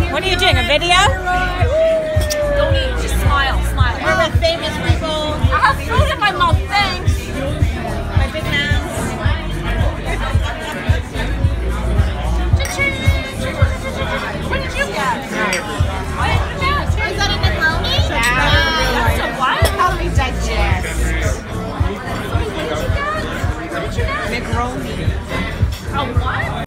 What are you doing, a video? Don't eat, just smile, smile. We're with famous people. I have food.